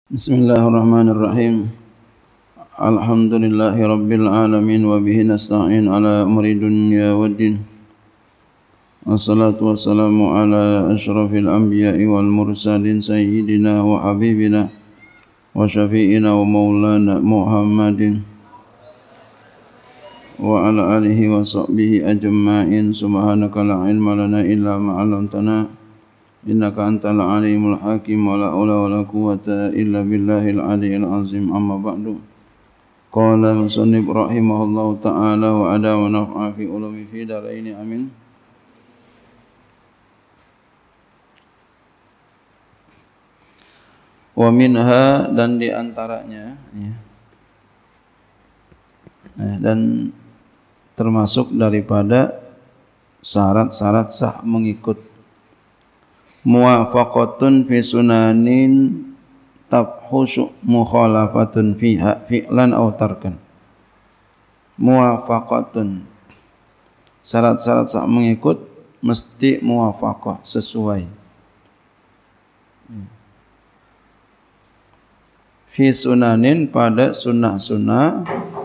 Bismillahirrahmanirrahim. Alhamdulillahi rabbil alamin wa bihi nasta'in ala umri dunya waddin. Wassalatu wassalamu ala asyrafil anbiya'i wal mursalin sayyidina wa habibina wa syafi'ina wa maulana Muhammadin wa ala alihi wa sahbihi ajma'in. Subhanaka la ilma lana illa ma 'allamtana innaka antal alimul hakim wa la haula wa la quwwata illa billahil aliyyil azim. Amma ba'du. Qala musannif rahimahullahu ta'ala wa ada wa naf'a fi ulumi fi daraini amin. Wa minha, dan diantaranya ya. Dan termasuk daripada syarat-syarat sah mengikut muwafaqatun fi sunanin tabhusu mukhalafatun fiha fi'lan aw tarkan. Muwafaqatun, syarat-syarat sah mengikut mesti muwafaqah, sesuai. Fi sunanin, pada sunnah-sunnah,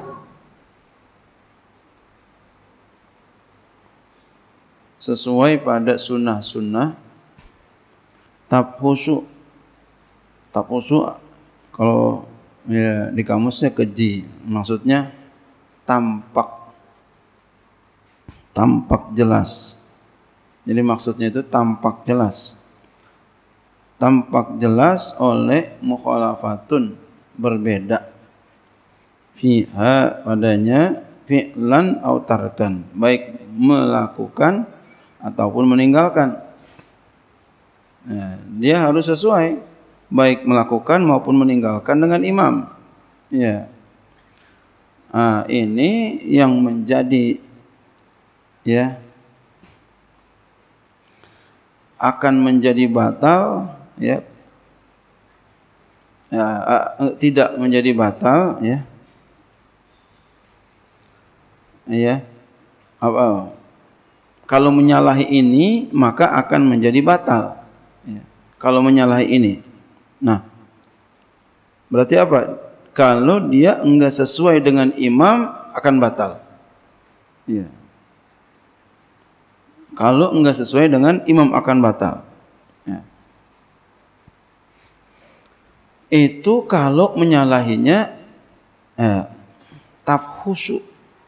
sesuai pada sunnah-sunnah. Tabhusu, kalau ya di kamusnya keji, maksudnya tampak jelas. Jadi maksudnya itu tampak jelas oleh mukhalafatun, berbeda, fiha, padanya, fi'lan aw tarkan, baik melakukan ataupun meninggalkan. Nah, dia harus sesuai, baik melakukan maupun meninggalkan dengan imam. Ya. Nah, ini yang menjadi ya akan menjadi batal ya. Tidak menjadi batal ya. Ya. Kalau menyalahi ini maka akan menjadi batal. Ya. Kalau menyalahi ini, nah berarti apa? Kalau dia enggak sesuai dengan imam akan batal. Ya. Kalau enggak sesuai dengan imam akan batal. Ya. Itu kalau menyalahinya tafhusu,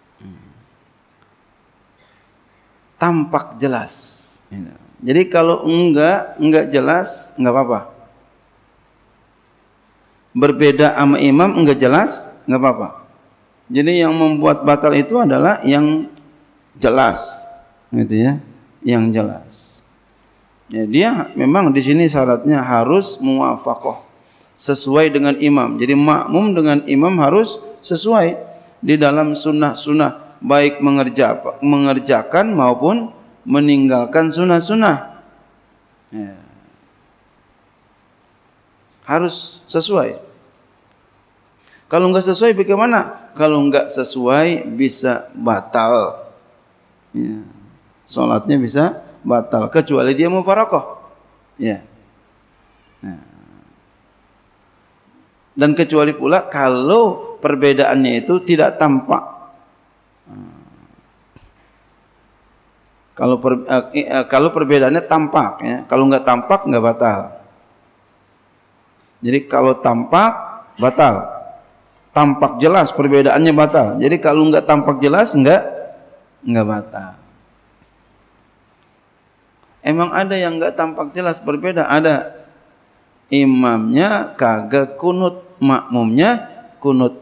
tampak jelas. Ya. Jadi kalau enggak jelas, enggak apa-apa. Berbeda sama imam enggak jelas, enggak apa-apa. Jadi yang membuat batal itu adalah yang jelas, gitu ya, yang jelas. Ya, dia memang di sini syaratnya harus muwafaqah, sesuai dengan imam. Jadi makmum dengan imam harus sesuai di dalam sunnah-sunnah, baik mengerjakan maupun meninggalkan sunnah-sunnah. Ya. Harus sesuai. Kalau enggak sesuai bagaimana? Kalau enggak sesuai bisa batal. Ya. Salatnya bisa batal kecuali dia mufaraqah. Ya. Nah. Dan kecuali pula kalau perbedaannya itu tidak tampak. Kalau perbedaannya tampak ya, kalau enggak tampak enggak batal. Jadi kalau tampak batal, tampak jelas perbedaannya batal. Jadi kalau enggak tampak jelas enggak batal. Emang ada yang enggak tampak jelas berbeda, ada. Imamnya kagak kunut, makmumnya kunut.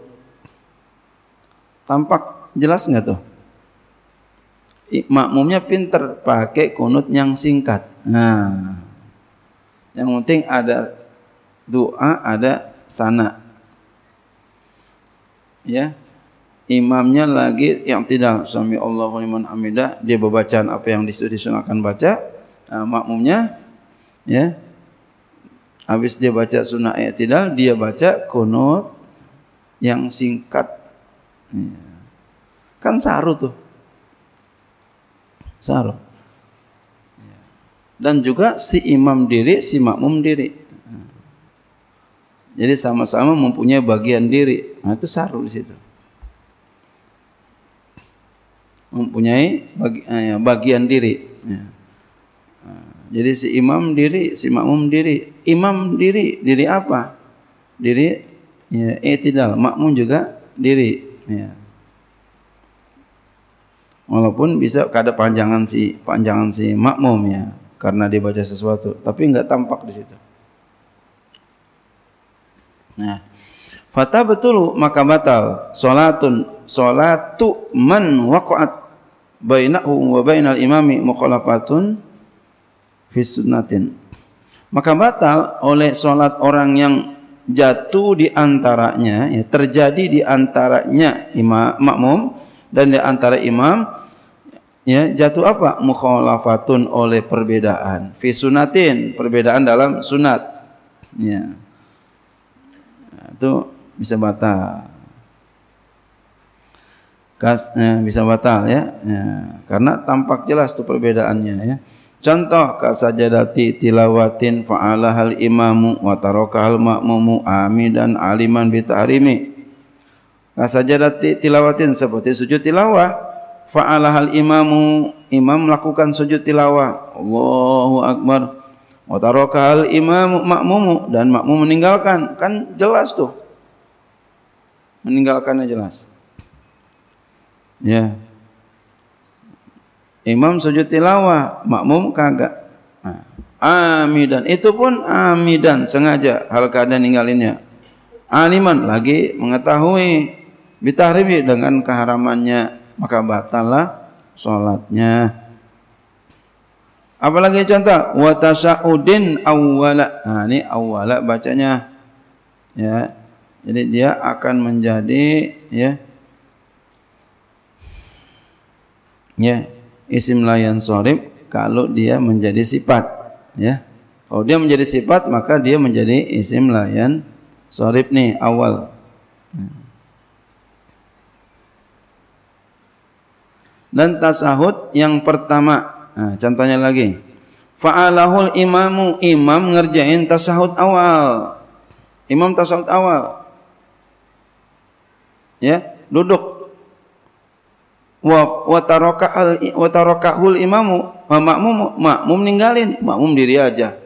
Tampak jelas enggak tuh? Makmumnya pinter pakai kunut yang singkat. Nah, yang penting ada doa, ada sana. Ya, imamnya lagi yang tidak sami Allahu liman hamidah, dia bacaan apa yang disunahkan baca. Nah, makmumnya ya, habis dia baca sunnah i'tidal, dia baca kunut yang singkat. Ya. Kan saru tuh. Saru. Dan juga si imam diri, si makmum diri. Jadi sama-sama mempunyai bagian diri. Nah, itu saru di situ. Mempunyai bagian diri. Ya. Jadi si imam diri, si makmum diri. Imam diri, diri apa? Diri ya, i'tidal. Makmum juga diri. Ya. Walaupun bisa kada panjangan si makmum ya, karena dia baca sesuatu, tapi enggak tampak di situ. Nah, fata betul maka batal salatu man waqa'at bainahu wa bainal imami mukhalafatun fi sunnatin. Maka batal oleh salat orang yang jatuh di antaranya, ya, terjadi di antaranya makmum dan di antara imam, ya, jatuh apa? Mukhalafatun oleh perbedaan fi sunnatin, perbedaan dalam sunat. Ya. Itu bisa batal. Bisa batal ya. Karena tampak jelas tuh perbedaannya ya. Contoh kasajadati tilawatin fa'alahal imamu wa tarakahal ma'mumu amidan aliman bi tahrimi. Kasajadati tilawatin seperti sujud tilawah, fa'alahal imamu, imam melakukan sujud tilawah, Allahu akbar. Wa tarakahal imamu makmumu, dan makmum meninggalkan, kan jelas tuh. Meninggalkannya jelas. Ya. Imam sujud tilawah, makmum kagak. Nah, amidan, itu pun amidan, sengaja hal keadaan ninggalinnya. Aliman, lagi mengetahui bitahrimi, dengan keharamannya, maka batallah salatnya. Apalagi contoh wa tasyahudin awwala. Nah, ini awwala bacanya. Ya. Jadi dia akan menjadi ya isim la yansharif kalau dia menjadi sifat, ya. Kalau dia menjadi sifat maka dia menjadi isim la yansharif nih awal. Dan tasahud yang pertama. Nah, contohnya lagi. Fa'alahul imamu, imam ngerjain tasahud awal. Imam tasahud awal. Ya, duduk. Wa tarakahul imamu, makmum ninggalin, makmum diri aja.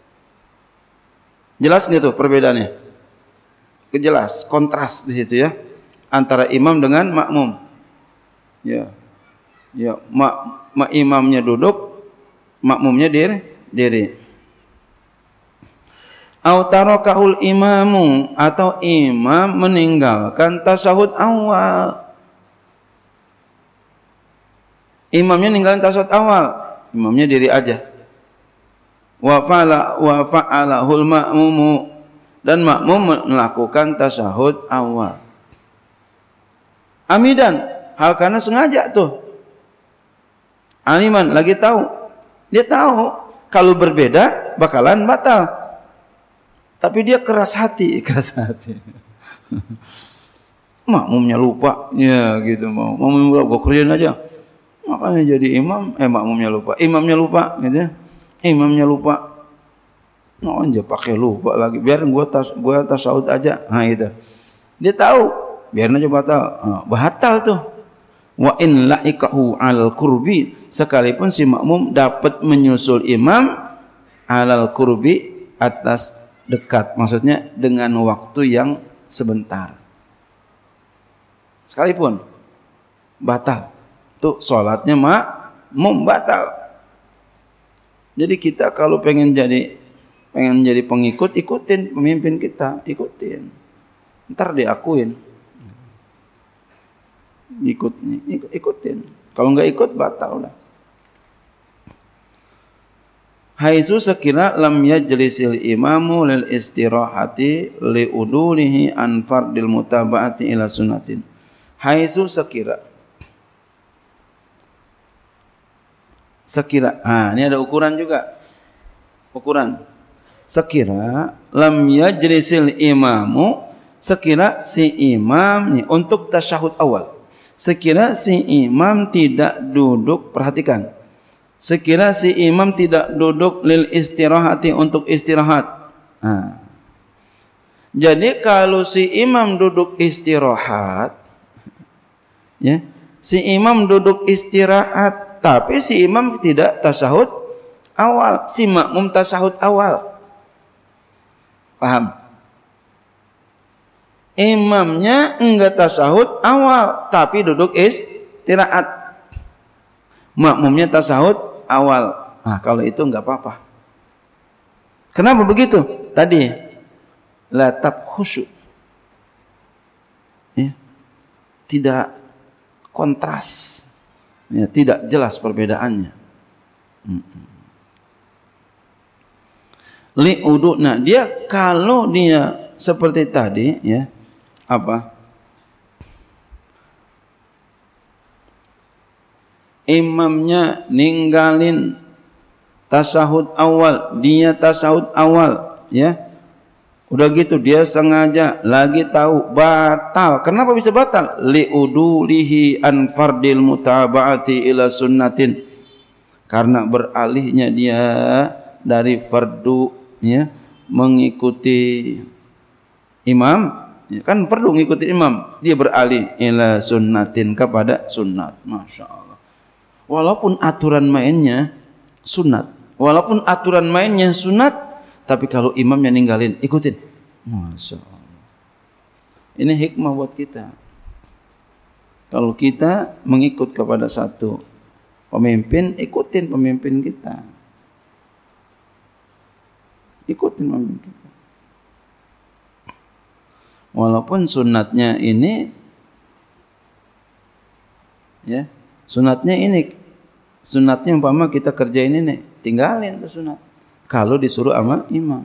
Jelas gitu perbedaannya? Jelas, kontras di situ ya. Antara imam dengan makmum. Ya. Ya, imamnya duduk, makmumnya diri. Au tarakahul imamu, atau imam meninggalkan tasyahud awal. Imamnya ninggalkan tasyahud awal, imamnya diri aja. Wa fa'alahul ma'mumu, dan makmum melakukan tasyahud awal. Amidan, hal karena sengaja tuh. Aliman, lagi tahu. Dia tahu kalau berbeda bakalan batal. Tapi dia keras hati. Makmumnya lupa. Ya gitu mau. Makmumnya lupa, gue kerjain aja. Makanya jadi imam, makmumnya lupa. Imamnya lupa gitu ya. Imamnya lupa. Nah, aja pakai lupa lagi. Biar gue tasawuf aja. Nah gitu. Dia tahu, biar aja batal. Nah, batal tuh. Wa in la'ikahu alal kurbi, sekalipun si makmum dapat menyusul imam alal kurbi, atas dekat, maksudnya dengan waktu yang sebentar, sekalipun batal tuh salatnya makmum batal. Jadi kita kalau pengen jadi pengikut, ikutin pemimpin kita, ikutin, ntar diakuin. Ikutin. Kalau enggak ikut batal lah. Haitsu sekira lam yajlisil imamu lil istirahati li udulihi an fardil mutaba'ati ila sunnatin. Haitsu sekira. Ini ada ukuran juga. Ukuran. Sekira lam yajlisil imamu, sekira si imam nih untuk tasyahud awal. Sekira si imam tidak duduk, perhatikan. Sekira si imam tidak duduk lil istirahati, untuk istirahat. Jadi kalau si imam duduk istirahat, ya, si imam duduk istirahat, tapi si imam tidak tasyahud awal, si makmum tasyahud awal. Paham? Imamnya enggak tasyahud awal, tapi duduk istirahat. Makmumnya tasyahud awal. Nah, kalau itu enggak apa-apa. Kenapa begitu? Tadi latab khusyuk. Ya. Tidak kontras. Ya, tidak jelas perbedaannya. Nah, dia kalau dia seperti tadi, ya, apa? Imamnya ninggalin tasyahud awal, dia tasyahud awal, ya. Udah gitu dia sengaja lagi tahu batal. Kenapa bisa batal? Liudulihi an fardil mutaba'ati ila sunnatin. Karena beralihnya dia dari fardu, ya, mengikuti imam, ya, kan perlu mengikuti imam, dia beralih ila sunnatin, kepada sunnat. Masya Allah. Walaupun aturan mainnya sunat, tapi kalau imamnya ninggalin, ikutin. Masya Allah. Ini hikmah buat kita. Kalau kita mengikut kepada satu pemimpin, ikutin pemimpin kita. Ikutin pemimpin kita. Walaupun sunatnya ini, ya, sunatnya umpama kita kerjain ini, tinggalin tuh sunat. Kalau disuruh sama imam,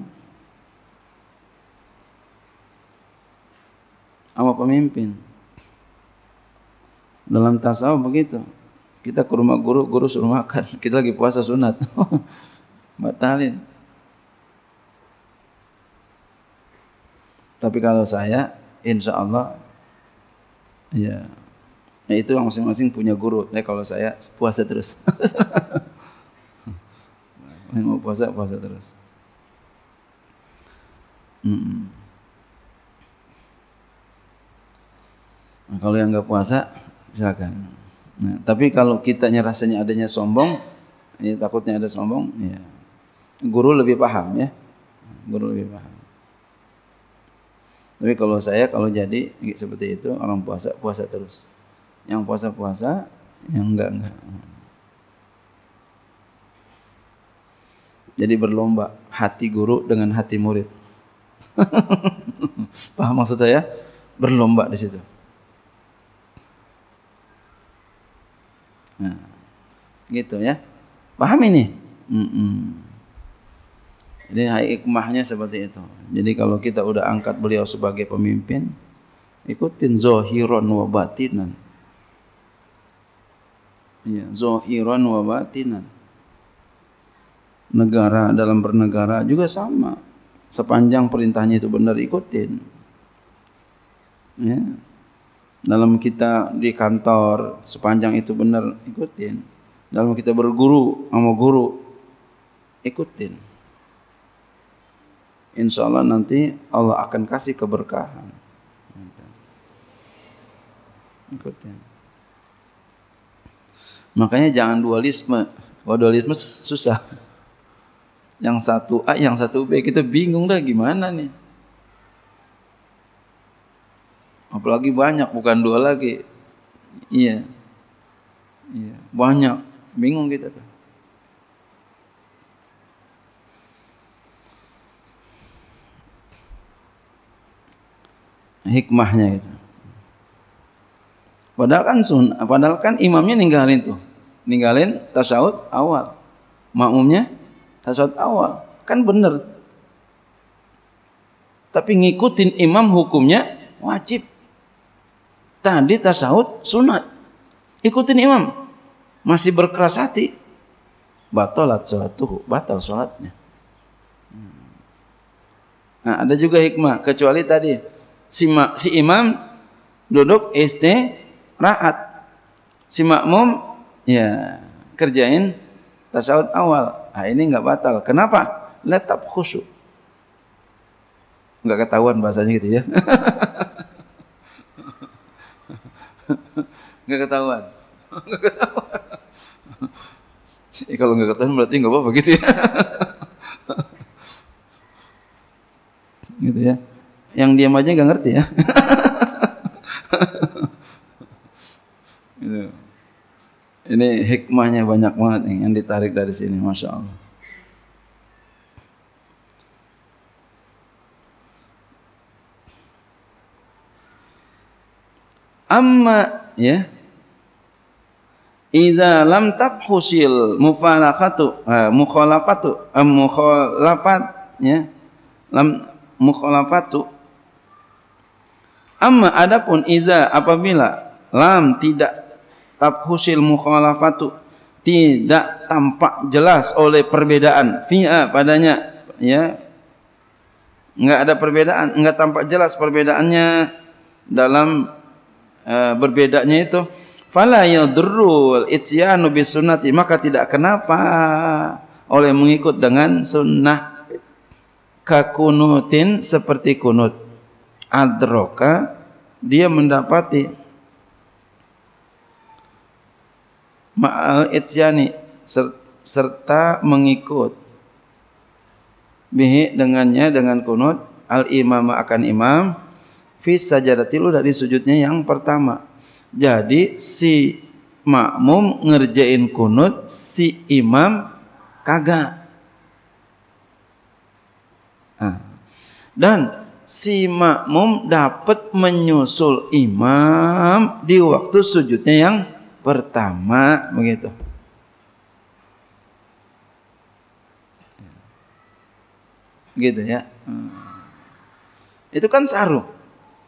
sama pemimpin. Dalam tasawuf begitu. Kita ke rumah guru suruh makan, kita lagi puasa sunat, batalin. Tapi kalau saya, insya Allah, ya, itu masing-masing punya guru. Kalau saya puasa terus. Mau puasa terus. Nah, kalau yang nggak puasa, silakan. Nah, tapi kalau kitanya rasanya adanya sombong, ya, takutnya ada sombong, ya, guru lebih paham, ya, guru lebih paham. Tapi kalau saya, kalau jadi seperti itu, orang puasa terus. Yang puasa, yang enggak. Jadi berlomba hati guru dengan hati murid. Paham maksud saya? Berlomba di situ. Nah, gitu ya. Paham ini? Jadi hikmahnya seperti itu. Jadi kalau kita udah angkat beliau sebagai pemimpin, ikutin zahiran wa batinan. Ya, zahiran wa batinan. Negara, dalam bernegara juga sama. Sepanjang perintahnya itu benar, ikutin. Ya. Dalam kita di kantor, sepanjang itu benar, ikutin. Dalam kita berguru sama guru, ikutin. Insya Allah nanti Allah akan kasih keberkahan. Ikutin. Makanya jangan dualisme. Kalau dualisme susah. Yang satu A, yang satu B, kita bingung dah gimana nih. Apalagi banyak, bukan dua lagi. Iya, banyak, bingung kita tuh. Hikmahnya itu. Padahal kan imamnya ninggalin tasyahud awal, makmumnya tasyahud awal, kan benar. Tapi ngikutin imam hukumnya wajib. Tadi tasyahud sunat, ikutin imam, masih berkeras hati, batal sholatnya. Nah, ada juga hikmah, kecuali tadi si imam duduk istirahat, si makmum ya kerjain tasyahud awal. Nah, ini enggak batal. Kenapa? Letab khusyuk. Enggak ketahuan bahasanya gitu ya. Enggak ketahuan. Enggak ketahuan. Kalau enggak ketahuan berarti enggak apa-apa gitu ya. Gitu ya. Yang diam aja enggak ngerti ya. Gitu. Ini hikmahnya banyak banget nih yang ditarik dari sini, Masya Allah. Amma ya, idza lam tabhusil mukhalafat ya, lam mukhalafatu. Amma adapun idza apabila lam tidak tabhusil mukhalafatu, tidak tampak jelas oleh perbedaan fi'a padanya ya, enggak ada perbedaan, enggak tampak jelas perbedaannya dalam berbedanya itu, fala yadurrul ityanu bisunnati, maka tidak kenapa oleh mengikut dengan sunnah. Kakunutin, seperti kunut, adroka, dia mendapati, ma'al ityani, serta mengikut, bihi dengannya, dengan kunut, al imam akan imam, fi sajadatil ula, di sujudnya yang pertama. Jadi si makmum ngerjain kunut, si imam kagak. Dan si makmum dapat menyusul imam di waktu sujudnya yang pertama, begitu. Gitu ya. Itu kan saru.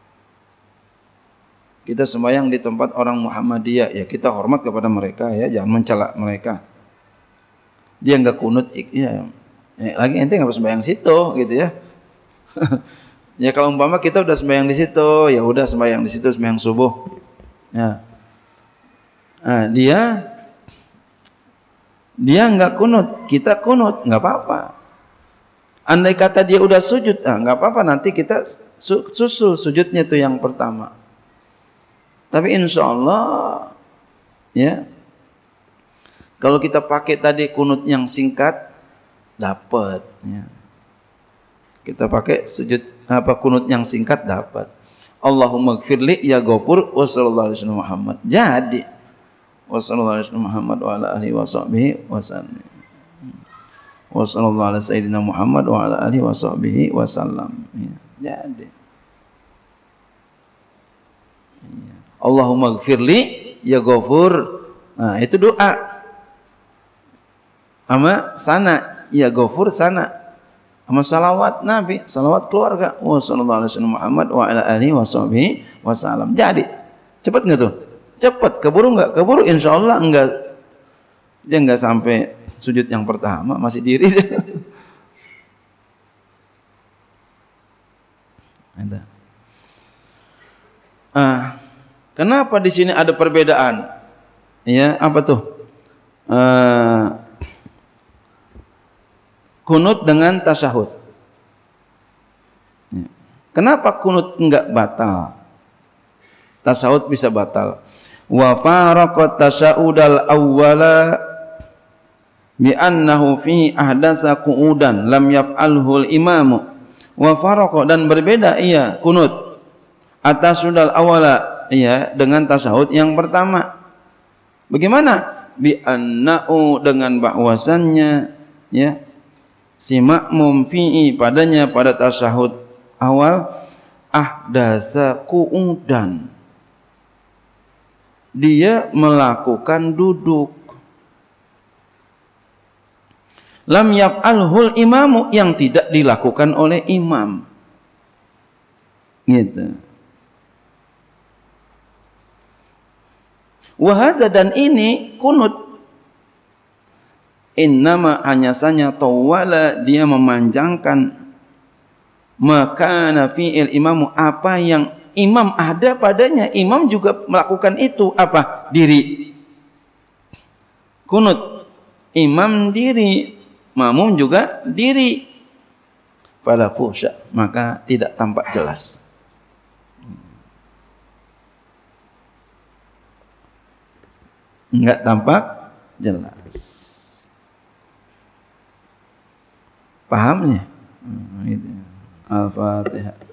Kita sembahyang di tempat orang Muhammadiyah, ya kita hormat kepada mereka ya, jangan mencela mereka. Dia enggak kunut, ya, lagi ente enggak sembahyang situ, gitu ya. Ya kalau umpama kita udah sembahyang di situ, ya udah sembahyang di situ, sembahyang subuh. Ya. Nah, dia enggak kunut, kita kunut, enggak apa-apa. Andai kata dia udah sujud, enggak apa-apa, nanti kita susul sujudnya itu yang pertama. Tapi insya Allah ya, kalau kita pakai tadi kunut yang singkat, dapat ya. Kita pakai sujud kunut yang singkat, dapat. Allahumma gfirli ya Ghafur wa sallallahu alaihi Muhammad. Jadi wa sallallahu alaihi Muhammad wa ala alihi wa sahbihi wa sallam. Wa sallallahu alaihi sayyidina Muhammad wa ala alihi wa sahbihi wa sallam. Ya, jadi Allahumma gfirli ya Ghafur. Nah, itu doa. Sama sana ya Ghafur, sana. Sama salawat Nabi, salawat keluarga. Wa sallallahu alaihi Muhammad wa ala alihi wa sahbihi wasallam. Jadi, cepat enggak tuh? Cepat, keburu enggak? Keburu insyaallah enggak. Dia enggak sampai sujud yang pertama, masih diri. Ada. Kenapa di sini ada perbedaan? Ya, apa tuh? Kunut dengan tasyahud. Kenapa kunut enggak batal? Tasyahud bisa batal. Wa faraqat tasyahudal awwala bi annahu fi ahdasa qu'udan lam yaf'alhu al-imamu. Wa faraqa, dan berbeda ia kunut atasyahudal awwala, ya, dengan tasyahud yang pertama. Bagaimana? Bi annahu, dengan bahwasannya ya, si makmum fi'i padanya, pada tasyahud awal, ahdasa qu'udan, dia melakukan duduk, lam yaf'alhul imamu, yang tidak dilakukan oleh imam, gitu. Wahada, dan ini kunut, innama, hanya saja, tawala, dia memanjangkan, maka fi'il imamu, apa yang imam ada padanya, imam juga melakukan itu, apa? Diri. Kunut, imam diri, makmum juga diri. fala fuhsya, maka tidak tampak jelas. Enggak tampak jelas. Pahamnya? Al-Fatihah.